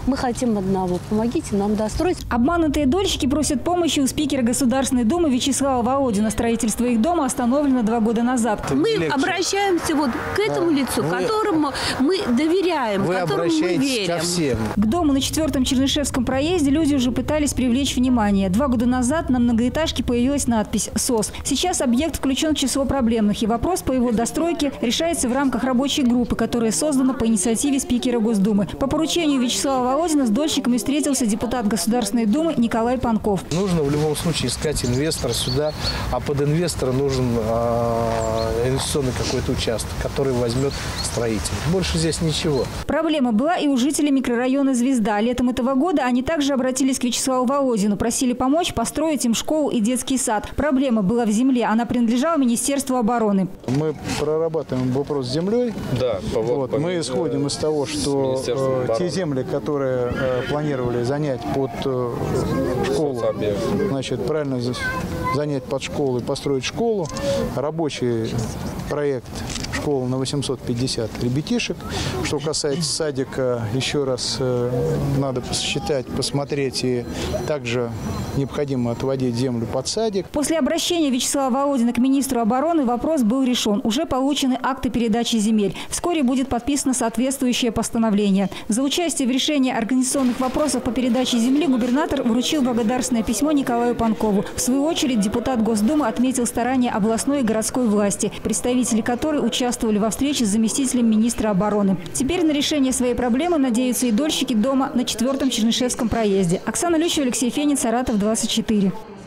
Мы хотим одного. Помогите нам достроить. Обманутые дольщики просят помощи у спикера Государственной Думы Вячеслава Володина. Строительство их дома остановлено 2 года назад. Мы обращаемся вот к этому лицу, которому мы доверяем, которому мы верим. Ко всем. К дому на 4-м Чернышевском проезде люди уже пытались привлечь внимание. 2 года назад на многоэтажке появилась надпись «СОС». Сейчас объект включен в число проблемных, и вопрос по его достройке решается в рамках рабочей группы, которая создана по инициативе спикера Госдумы. По поручению Вячеслава Володина с дольщиками встретился депутат Государственной Думы Николай Панков. Нужно в любом случае искать инвестора сюда, а под инвестора нужен инвестиционный какой-то участок, который возьмет строитель. Больше здесь ничего. Проблема была и у жителей микрорайона «Звезда». Летом этого года они также обратились к Вячеславу Володину, просили помочь построить им школу и детский сад. Проблема была в земле, она принадлежала Министерству обороны. Мы прорабатываем вопрос с землей. Да, мы исходим из того, что те земли, которые планировали занять под школу, значит, правильно занять под школу и построить школу, рабочий проект школы на 850 ребятишек. Что касается садика, еще раз надо посчитать, посмотреть, и также необходимо отводить землю под садик. После обращения Вячеслава Володина к министру обороны вопрос был решен. Уже получены акты передачи земель. Вскоре будет подписано соответствующее постановление. За участие в решении организационных вопросов по передаче земли губернатор вручил благодарственное письмо Николаю Панкову. В свою очередь депутат Госдумы отметил старания областной и городской власти, представители которой участвовали во встрече с заместителем министра обороны. Теперь на решение своей проблемы надеются и дольщики дома на 4-м Чернышевском проезде. Оксана Лючева, Алексей Фенин, Саратов, 24.